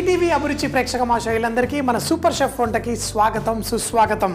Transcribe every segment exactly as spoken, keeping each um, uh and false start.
ETV అభిరుచి ప్రేక్షక మాషయులందరికీ మన సూపర్ షెఫ్ వంటకి స్వాగతం సుస్వాగతం.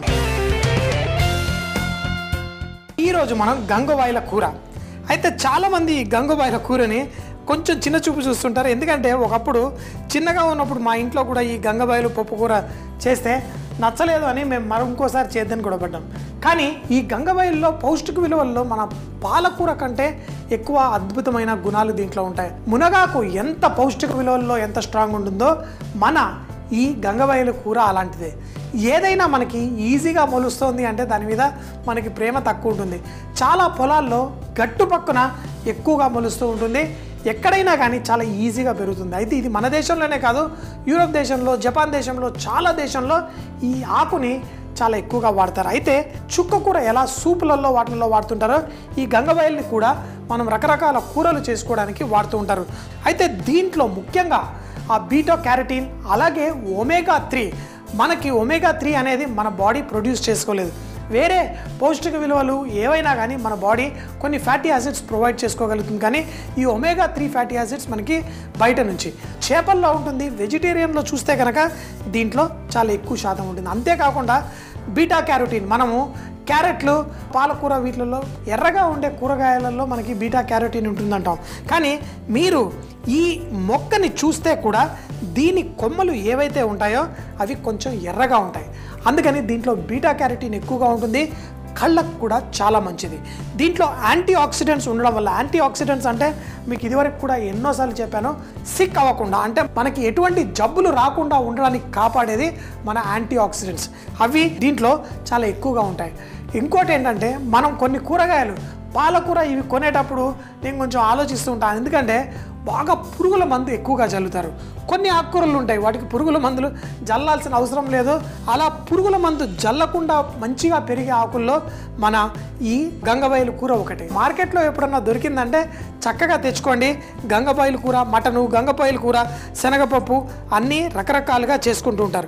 ఈ రోజు మనం గంగవాయిల కూర. అయితే చాలా మంది గంగవాయిల కూరని కొంచెం చిన్న చూపు చూస్తుంటారు. ఎందుకంటే ఒకప్పుడు చిన్నగా ఉన్నప్పుడు మా ఇంట్లో కూడా ఈ గంగవాయిలు పప్పు కూర చేస్తే నచ్చలేదు అని మేము మరి ఇంకోసారి చేద్దని కూడా పడ్డాం. కానీ ఈ గంగవాయిల్లో పౌష్టిక విలువల్లో మన పాలకూర కంటే ఎక్కువ అద్భుతమైన గుణాలు దీంట్లో ఉంటాయి. మునగాకు ఎంత పౌష్టిక విలువల్లో ఎంత స్ట్రాంగ్ ఉంటుందో మన ఈ గంగవాయిల కూర అలాంటిదే. ఏదైనా మనకి ఈజీగా మొలుస్తుంది అంటే దాని మీద మనకి ప్రేమ తక్కువ ఉంటుంది. చాలా పొలాల్లో గట్టు పక్కన ఎక్కువగా మొలుస్తూ ఉంటుంది. ఎక్కడైనా కానీ చాలా ఈజీగా పెరుగుతుంది. అయితే ఇది మన దేశంలోనే కాదు, యూరోప్ దేశంలో, జపాన్ దేశంలో, చాలా దేశంలో ఈ ఆకుని చాలా ఎక్కువగా వాడతారు. అయితే చుక్క కూర ఎలా సూపులలో వాటిల్లో వాడుతుంటారో ఈ గంగవాయిల్ని కూడా మనం రకరకాల కూరలు చేసుకోవడానికి వాడుతూ ఉంటారు. అయితే దీంట్లో ముఖ్యంగా ఆ బీటా క్యారటిన్ అలాగే ఒమేగా త్రీ, మనకి ఒమేగా త్రీ అనేది మన బాడీ ప్రొడ్యూస్ చేసుకోలేదు. వేరే పౌష్టిక విలువలు ఏవైనా కానీ మన బాడీ కొన్ని ఫ్యాటీ యాసిడ్స్ ప్రొవైడ్ చేసుకోగలుగుతుంది. కానీ ఈ ఒమేగా త్రీ ఫ్యాటీ యాసిడ్స్ మనకి బయట నుంచి చేపల్లో ఉంటుంది. వెజిటేరియన్లో చూస్తే కనుక దీంట్లో చాలా ఎక్కువ శాతం ఉంటుంది. అంతేకాకుండా బీటా క్యారోటీన్, మనము క్యారెట్లు, పాలకూర వీటిలలో ఎర్రగా ఉండే కూరగాయలలో మనకి బీటా క్యారోటీన్ ఉంటుందంటాం. కానీ మీరు ఈ మొక్కని చూస్తే కూడా దీని కొమ్మలు ఏవైతే ఉంటాయో అవి కొంచెం ఎర్రగా ఉంటాయి. అందుకని దీంట్లో బీటా క్యారోటీన్ ఎక్కువగా ఉంటుంది. కళ్ళకు కూడా చాలా మంచిది. దీంట్లో యాంటీ ఆక్సిడెంట్స్ ఉండడం వల్ల, యాంటీ ఆక్సిడెంట్స్ అంటే మీకు ఇదివరకు కూడా ఎన్నోసార్లు చెప్పాను, సిక్ అవ్వకుండా అంటే మనకి ఎటువంటి జబ్బులు రాకుండా ఉండడానికి కాపాడేది మన యాంటీ ఆక్సిడెంట్స్. అవి దీంట్లో చాలా ఎక్కువగా ఉంటాయి. ఇంకోటి ఏంటంటే మనం కొన్ని కూరగాయలు, పాలకూర ఇవి కొనేటప్పుడు నేను కొంచెం ఆలోచిస్తూ ఉంటాను. ఎందుకంటే బాగా పురుగుల మందు ఎక్కువగా జల్లుతారు. కొన్ని ఆకుకూరలు ఉంటాయి వాటికి పురుగుల మందులు జల్లాల్సిన అవసరం లేదు. అలా పురుగుల మందు జల్లకుండా మంచిగా పెరిగే ఆకుల్లో మన ఈ గంగవాయిల కూర ఒకటి. మార్కెట్లో ఎప్పుడన్నా దొరికిందంటే చక్కగా తెచ్చుకోండి. గంగవాయిల కూర, మటను, గంగవాయిల కూర, శనగపప్పు అన్నీ రకరకాలుగా చేసుకుంటూ ఉంటారు.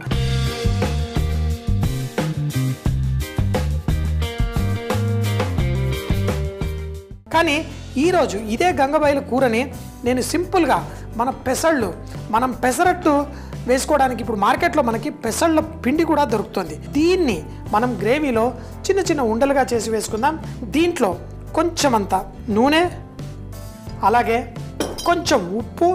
కానీ ఈరోజు ఇదే గంగవాయిల కూరని నేను సింపుల్గా మన పెసళ్ళు, మనం పెసరట్టు వేసుకోవడానికి ఇప్పుడు మార్కెట్లో మనకి పెసళ్ళ పిండి కూడా దొరుకుతుంది. దీన్ని మనం గ్రేవీలో చిన్న చిన్న ఉండలుగా చేసి వేసుకుందాం. దీంట్లో కొంచెం అంత నూనె, అలాగే కొంచెం ఉప్పు,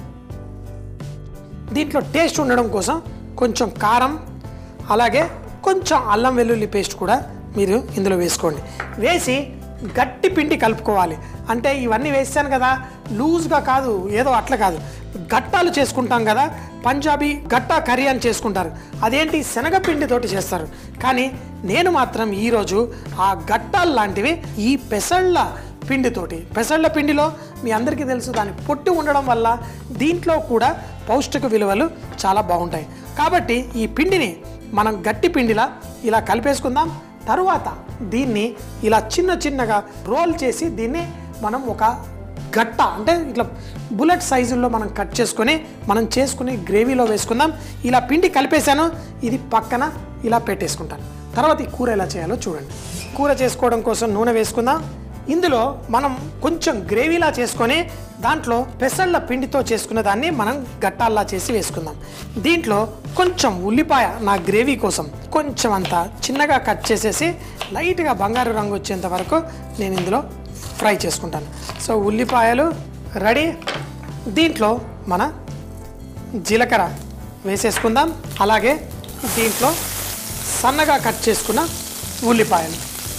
దీంట్లో టేస్ట్ ఉండడం కోసం కొంచెం కారం, అలాగే కొంచెం అల్లం వెల్లుల్లి పేస్ట్ కూడా మీరు ఇందులో వేసుకోండి. వేసి గట్టి పిండి కలుపుకోవాలి. అంటే ఇవన్నీ వేసాను కదా, లూజ్గా కాదు, ఏదో అట్లా కాదు, గట్టాలు చేసుకుంటాం కదా, పంజాబీ గట్టా కర్రీ అని చేసుకుంటారు. అదేంటి శనగపిండితోటి చేస్తారు. కానీ నేను మాత్రం ఈరోజు ఆ గట్టాలు లాంటివి ఈ పెసళ్ళ పిండితోటి, పెసళ్ళ పిండిలో మీ అందరికీ తెలుసు దాని పొట్టు ఉండడం వల్ల దీంట్లో కూడా పౌష్టిక విలువలు చాలా బాగుంటాయి. కాబట్టి ఈ పిండిని మనం గట్టి పిండిలా ఇలా కలిపేసుకుందాం. తరువాత దీన్ని ఇలా చిన్న చిన్నగా రోల్ చేసి దీన్ని మనం ఒక గట్ట అంటే ఇట్లా బుల్లెట్ సైజుల్లో మనం కట్ చేసుకొని మనం చేసుకుని గ్రేవీలో వేసుకుందాం. ఇలా పిండి కలిపేశాను, ఇది పక్కన ఇలా పెట్టేసుకుంటాను. తర్వాత ఈ కూర ఎలా చేయాలో చూడండి. కూర చేసుకోవడం కోసం నూనె వేసుకుందాం. ఇందులో మనం కొంచెం గ్రేవీలా చేసుకొని దాంట్లో పెసళ్ళ పిండితో చేసుకున్న దాన్ని మనం గట్టాల్లా చేసి వేసుకుందాం. దీంట్లో కొంచెం ఉల్లిపాయ నా గ్రేవీ కోసం కొంచెం అంతా చిన్నగా కట్ చేసేసి లైట్గా బంగారు రంగు వచ్చేంత వరకు నేను ఇందులో ఫ్రై చేసుకుంటాను. సో ఉల్లిపాయలు రెడీ. దీంట్లో మన జీలకర్ర వేసేసుకుందాం. అలాగే దీంట్లో సన్నగా కట్ చేసుకున్న ఉల్లిపాయలు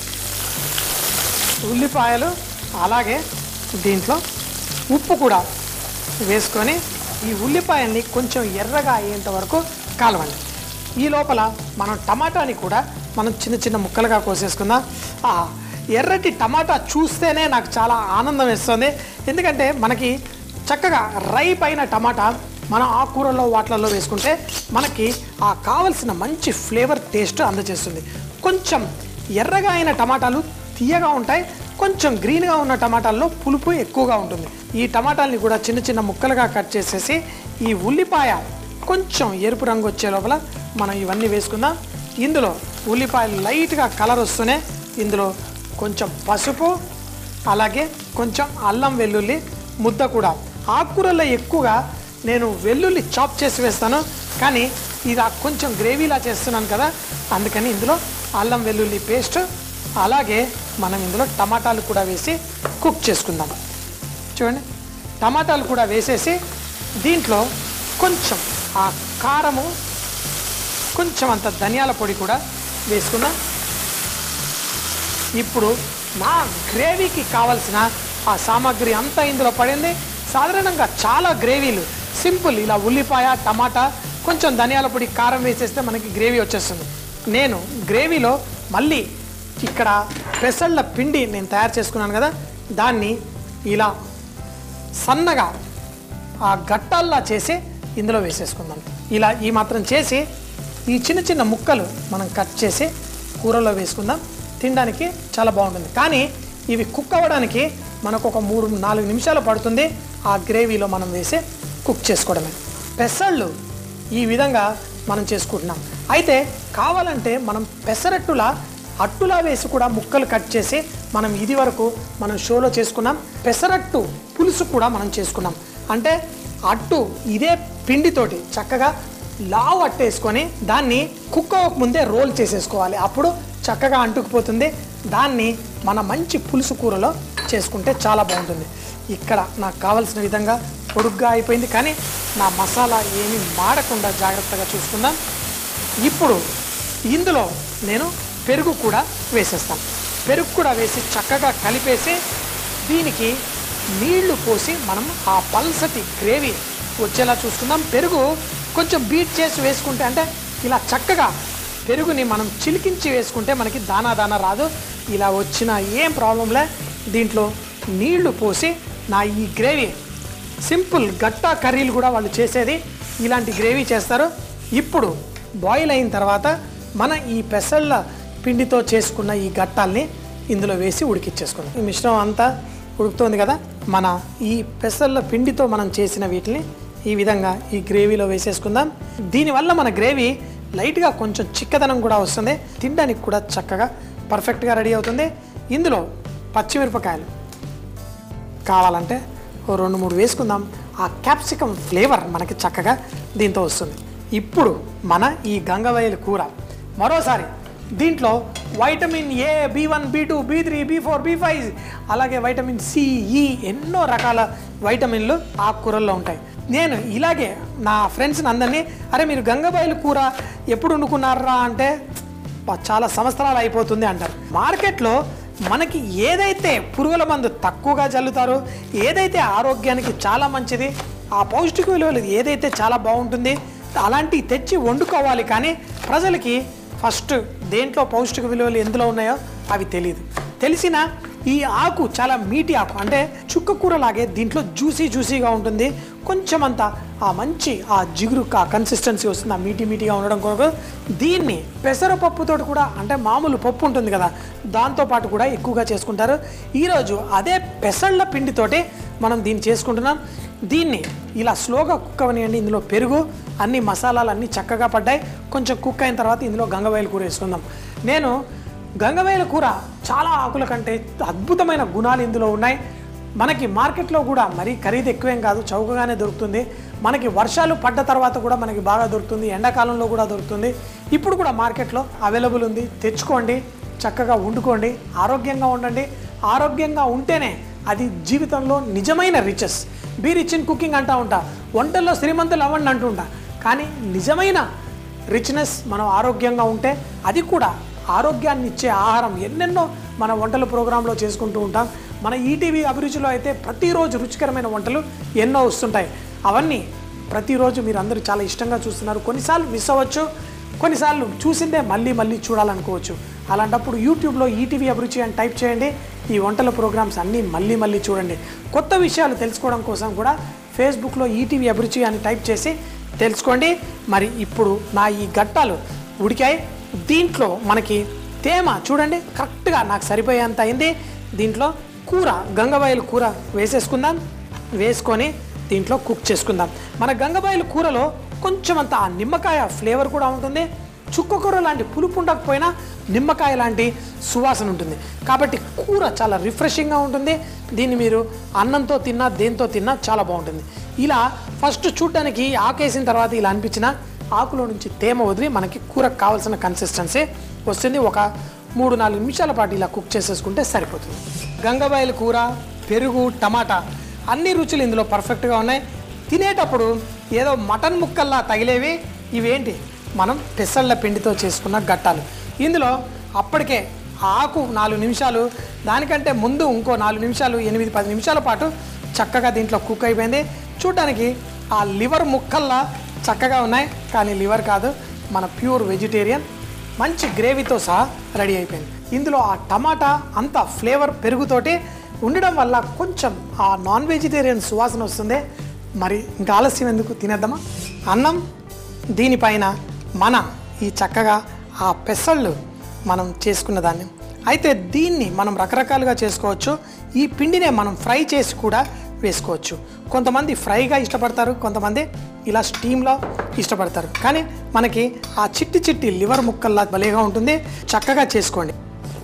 ఉల్లిపాయలు అలాగే దీంట్లో ఉప్పు కూడా వేసుకొని ఈ ఉల్లిపాయల్ని కొంచెం ఎర్రగా అయ్యేంత వరకు కాలవండి. ఈ లోపల మనం టమాటాని కూడా మనం చిన్న చిన్న ముక్కలుగా కోసేసుకుందాం. ఎర్రటి టమాటా చూస్తేనే నాకు చాలా ఆనందం వేస్తుంది. ఎందుకంటే మనకి చక్కగా రైప్ అయిన టమాటా మనం ఆ కూరల్లో వాటిలలో వేసుకుంటే మనకి ఆ కావలసిన మంచి ఫ్లేవర్ టేస్ట్ అందజేస్తుంది. కొంచెం ఎర్రగా అయిన టమాటాలు తీయగా ఉంటాయి, కొంచెం గ్రీన్గా ఉన్న టమాటాల్లో పులుపు ఎక్కువగా ఉంటుంది. ఈ టమాటాలని కూడా చిన్న చిన్న ముక్కలుగా కట్ చేసేసి ఈ ఉల్లిపాయ కొంచెం ఎరుపు రంగు వచ్చే లోపల మనం ఇవన్నీ వేసుకుందాం. ఇందులో ఉల్లిపాయలు లైట్గా కలర్ వస్తూనే ఇందులో కొంచెం పసుపు, అలాగే కొంచెం అల్లం వెల్లుల్లి ముద్ద కూడా. ఆకుకూరల్లో ఎక్కువగా నేను వెల్లుల్లి చాప్ చేసి వేస్తాను, కానీ ఇది కొంచెం గ్రేవీలా చేస్తున్నాను కదా, అందుకని ఇందులో అల్లం వెల్లుల్లి పేస్ట్ అలాగే మనం ఇందులో టమాటాలు కూడా వేసి కుక్ చేసుకుందాం. చూడండి, టమాటాలు కూడా వేసేసి దీంట్లో కొంచెం ఆ కారము, కొంచెం అంత ధనియాల పొడి కూడా వేసుకుందాం. ఇప్పుడు నా గ్రేవీకి కావాల్సిన ఆ సామాగ్రి అంతా ఇందులో పడింది. సాధారణంగా చాలా గ్రేవీలు సింపుల్, ఇలా ఉల్లిపాయ టమాటా కొంచెం ధనియాల పొడి కారం వేసేస్తే మనకి గ్రేవీ వచ్చేస్తుంది. నేను గ్రేవీలో మళ్ళీ ఇక్కడ పెసళ్ళ పిండి నేను తయారు చేసుకున్నాను కదా, దాన్ని ఇలా సన్నగా ఆ గట్టాల్లా చేసి ఇందులో వేసేసుకుందాం. ఇలా ఈ మాత్రం చేసి ఈ చిన్న చిన్న ముక్కలు మనం కట్ చేసి కూరలో వేసుకుందాం. తినడానికి చాలా బాగుంటుంది, కానీ ఇవి కుక్ అవ్వడానికి మనకు ఒక మూడు నాలుగు నిమిషాలు పడుతుంది. ఆ గ్రేవీలో మనం వేసి కుక్ చేసుకోవడమే. పెసళ్ళు ఈ విధంగా మనం చేసుకుంటున్నాం. అయితే కావాలంటే మనం పెసరట్టులా అట్టులా వేసి కూడా ముక్కలు కట్ చేసి మనం ఇది వరకు మనం షోలో చేసుకున్నాం. పెసరట్టు పులుసు కూడా మనం చేసుకున్నాం. అంటే అట్టు ఇదే పిండితోటి చక్కగా లావు అట్టేసుకొని దాన్ని కుక్ అవ్వక ముందే రోల్ చేసేసుకోవాలి. అప్పుడు చక్కగా అంటుకుపోతుంది. దాన్ని మన మంచి పులుసు కూరలో చేసుకుంటే చాలా బాగుంటుంది. ఇక్కడ నాకు కావాల్సిన విధంగా పొడుగ్గా అయిపోయింది, కానీ నా మసాలా ఏమీ మాడకుండా జాగ్రత్తగా చూసుకుందాం. ఇప్పుడు ఇందులో నేను పెరుగు కూడా వేసేస్తాను. పెరుగు కూడా వేసి చక్కగా కలిపేసి దీనికి నీళ్లు పోసి మనం ఆ పల్సటి గ్రేవీ వచ్చేలా చూసుకుందాం. పెరుగు కొంచెం బీట్ చేసి వేసుకుంటే, అంటే ఇలా చక్కగా పెరుగుని మనం చిలికించి వేసుకుంటే మనకి దానా దానా రాదు. ఇలా వచ్చిన ఏం ప్రాబ్లంలే. దీంట్లో నీళ్లు పోసి నా ఈ గ్రేవీ సింపుల్ గట్టా కర్రీలు కూడా వాళ్ళు చేసేది ఇలాంటి గ్రేవీ చేస్తారు. ఇప్పుడు బాయిల్ అయిన తర్వాత మన ఈ పెసళ్ళ పిండితో చేసుకున్న ఈ గట్టాల్ని ఇందులో వేసి ఉడికిచ్చేసుకుందాం. ఈ మిశ్రమం అంతా ఉడుకుతోంది కదా, మన ఈ పెసళ్ళ పిండితో మనం చేసిన వీటిని ఈ విధంగా ఈ గ్రేవీలో వేసేసుకుందాం. దీనివల్ల మన గ్రేవీ లైట్గా కొంచెం చిక్కదనం కూడా వస్తుంది. తినడానికి కూడా చక్కగా పర్ఫెక్ట్గా రెడీ అవుతుంది. ఇందులో పచ్చిమిరపకాయలు కావాలంటే ఓ రెండు మూడు వేసుకుందాం. ఆ క్యాప్సికమ్ ఫ్లేవర్ మనకి చక్కగా దీంతో వస్తుంది. ఇప్పుడు మన ఈ గంగవైల్ కూర మరోసారి దీంట్లో vitamin A, B one, B two, B three, B four, B five అలాగే వైటమిన్ సి, ఈ ఎన్నో రకాల వైటమిన్లు ఆకుకూరల్లో ఉంటాయి. నేను ఇలాగే నా ఫ్రెండ్స్ని అందరినీ, అరే మీరు గంగవైల్ కూర ఎప్పుడు వండుకున్నారా అంటే చాలా సంవత్సరాలు అయిపోతుంది అంటారు. మార్కెట్లో మనకి ఏదైతే పురుగుల మందు తక్కువగా చల్లుతారో, ఏదైతే ఆరోగ్యానికి చాలా మంచిది, ఆ పౌష్టిక విలువలు ఏదైతే చాలా బాగుంటుంది అలాంటివి తెచ్చి వండుకోవాలి. కానీ ప్రజలకి ఫస్ట్ దేంట్లో పౌష్టిక విలువలు ఎందులో ఉన్నాయో అవి తెలియదు. తెలిసిన ఈ ఆకు చాలా మీటి ఆకు, అంటే చుక్క కూర లాగే దీంట్లో జ్యూసీ జ్యూసీగా ఉంటుంది. కొంచెం అంతా ఆ మంచి ఆ జిగురు ఆ కన్సిస్టెన్సీ వస్తుంది, ఆ మీటి మీటిగా ఉండడం కొరకు దీన్ని పెసరపప్పుతో కూడా, అంటే మామూలు పప్పు ఉంటుంది కదా, దాంతోపాటు కూడా ఎక్కువగా చేసుకుంటారు. ఈరోజు అదే పెసళ్ళ పిండితోటి మనం దీన్ని చేసుకుంటున్నాం. దీన్ని ఇలా స్లోగా కుక్ అవనియండి. ఇందులో పెరుగు అన్ని మసాలాలు అన్నీ చక్కగా పడ్డాయి. కొంచెం కుక్ అయిన తర్వాత ఇందులో గంగవైల్ కూర వేసుకుందాం. నేను గంగవైల్ కూర చాలా ఆకుల కంటే అద్భుతమైన గుణాలు ఇందులో ఉన్నాయి. మనకి మార్కెట్లో కూడా మరీ ఖరీదు ఎక్కువేం కాదు, చౌకగానే దొరుకుతుంది. మనకి వర్షాలు పడ్డ తర్వాత కూడా మనకి బాగా దొరుకుతుంది, ఎండాకాలంలో కూడా దొరుకుతుంది. ఇప్పుడు కూడా మార్కెట్లో అవైలబుల్ ఉంది. తెచ్చుకోండి, చక్కగా వండుకోండి, ఆరోగ్యంగా ఉండండి. ఆరోగ్యంగా ఉంటేనే అది జీవితంలో నిజమైన riches. Be rich in cooking అంటూ ఉంటా, వంటల్లో శ్రీమంతులు అవ్వండి అంటుంటా. కానీ నిజమైన రిచ్నెస్ మనం ఆరోగ్యంగా ఉంటే, అది కూడా ఆరోగ్యాన్ని ఇచ్చే ఆహారం ఎన్నెన్నో మన వంటల ప్రోగ్రాంలో చేసుకుంటూ ఉంటాం. మన ఈటీవీ అభిరుచిలో అయితే ప్రతిరోజు రుచికరమైన వంటలు ఎన్నో వస్తుంటాయి. అవన్నీ ప్రతిరోజు మీరు అందరూ చాలా ఇష్టంగా చూస్తున్నారు. కొన్నిసార్లు మిస్ అవ్వచ్చు, కొన్నిసార్లు చూసిందే మళ్ళీ మళ్ళీ చూడాలనుకోవచ్చు. అలాంటప్పుడు యూట్యూబ్లో ఈటీవీ అభిరుచి అని టైప్ చేయండి. ఈ వంటల ప్రోగ్రామ్స్ అన్నీ మళ్ళీ మళ్ళీ చూడండి. కొత్త విషయాలు తెలుసుకోవడం కోసం కూడా ఫేస్బుక్లో ఈటీవీ అభిరుచి అని టైప్ చేసి తెలుసుకోండి. మరి ఇప్పుడు నా ఈ గట్టాలు ఉడికాయి. దీంట్లో మనకి తేమ చూడండి కరెక్ట్గా నాకు సరిపోయేంత అయింది. దీంట్లో కూర గంగవైల్ కూర వేసేసుకుందాం. వేసుకొని దీంట్లో కుక్ చేసుకుందాం. మన గంగవైల్ కూరలో కొంచెం అంత ఆ నిమ్మకాయ ఫ్లేవర్ కూడా ఉంటుంది. చుక్క కూర లాంటి పులుపు ఉండకపోయినా నిమ్మకాయ లాంటి సువాసన ఉంటుంది. కాబట్టి కూర చాలా రిఫ్రెషింగ్గా ఉంటుంది. దీన్ని మీరు అన్నంతో తిన్నా దేంతో తిన్నా చాలా బాగుంటుంది. ఇలా ఫస్ట్ చూడడానికి ఆకేసిన తర్వాత ఇలా అనిపించిన ఆకులో నుంచి తేమ వదిలి మనకి కూరకు కావాల్సిన కన్సిస్టెన్సీ వస్తుంది. ఒక మూడు నాలుగు నిమిషాల పాటు ఇలా కుక్ చేసేసుకుంటే సరిపోతుంది. గంగవాయిల కూర, పెరుగు, టమాటా అన్ని రుచులు ఇందులో పర్ఫెక్ట్గా ఉన్నాయి. తినేటప్పుడు ఏదో మటన్ ముక్కల్లా తగిలేవి ఇవేంటి, మనం పెసళ్ళ పిండితో చేసుకున్న గట్టాలు. ఇందులో అప్పటికే ఆకు నాలుగు నిమిషాలు, దానికంటే ముందు ఇంకో నాలుగు నిమిషాలు, ఎనిమిది పది నిమిషాల పాటు చక్కగా దీంట్లో కుక్ అయిపోయింది. చూడడానికి ఆ లివర్ ముక్కల్లా చక్కగా ఉన్నాయి, కానీ లివర్ కాదు, మన ప్యూర్ వెజిటేరియన్. మంచి గ్రేవీతో సహా రెడీ అయిపోయింది. ఇందులో ఆ టమాటా అంత ఫ్లేవర్ పెరుగుతోటి ఉండడం వల్ల కొంచెం ఆ నాన్ వెజిటేరియన్ సువాసన వస్తుంది. మరి ఇంకా ఆలస్యం ఎందుకు, తినేద్దామా? అన్నం దీనిపైన మన ఈ చక్కగా ఆ పెసళ్ళు మనం చేసుకున్న దాన్ని. అయితే దీన్ని మనం రకరకాలుగా చేసుకోవచ్చు. ఈ పిండినే మనం ఫ్రై చేసి కూడా వేసుకోవచ్చు. కొంతమంది ఫ్రైగా ఇష్టపడతారు, కొంతమంది ఇలా స్టీమ్లో ఇష్టపడతారు. కానీ మనకి ఆ చిట్టి చిట్టి లివర్ ముక్కల్లా భలేగా ఉంటుంది. చక్కగా చేసుకోండి.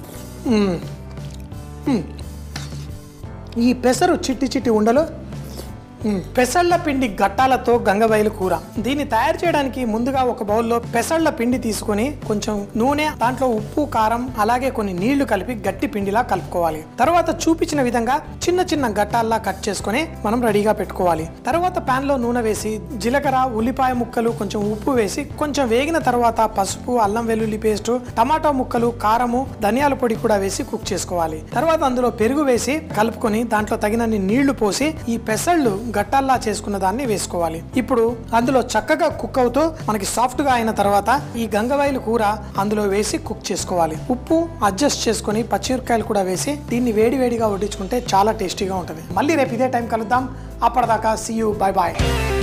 ఈ పెసరు చిట్టి చిట్టి ఉండలు పెసళ్ళ పిండి గట్టాలతో గంగవాయిల కూర. దీన్ని తయారు చేయడానికి ముందుగా ఒక బౌల్లో పెసళ్ళ పిండి తీసుకొని కొంచెం నూనె, దాంట్లో ఉప్పు, కారం, అలాగే కొన్ని నీళ్లు కలిపి గట్టి పిండిలా కలుపుకోవాలి. తర్వాత చూపించిన విధంగా చిన్న చిన్న గట్టాల్లా కట్ చేసుకొని మనం రెడీగా పెట్టుకోవాలి. తర్వాత పాన్ లో నూనె వేసి జీలకర్ర, ఉల్లిపాయ ముక్కలు, కొంచెం ఉప్పు వేసి కొంచెం వేగిన తర్వాత పసుపు, అల్లం వెల్లుల్లి పేస్ట్, టమాటో ముక్కలు, కారము, ధనియాల పొడి కూడా వేసి కుక్ చేసుకోవాలి. తర్వాత అందులో పెరుగు వేసి కలుపుకొని దాంట్లో తగినన్ని నీళ్లు పోసి ఈ పెసళ్ళు గట్టాల్లా చేసుకున్న దాన్ని వేసుకోవాలి. ఇప్పుడు అందులో చక్కగా కుక్ అవుతూ మనకి సాఫ్ట్ గా అయిన తర్వాత ఈ గంగవాయిల కూర అందులో వేసి కుక్ చేసుకోవాలి. ఉప్పు అడ్జస్ట్ చేసుకుని పచ్చిమిరపకాయలు కూడా వేసి దీన్ని వేడి వేడిగా వడ్డించుకుంటే చాలా టేస్టీగా ఉంటుంది. మళ్ళీ రేపు ఇదే టైం కలుద్దాం. అప్పటిదాకా సీ యూ, బై బాయ్.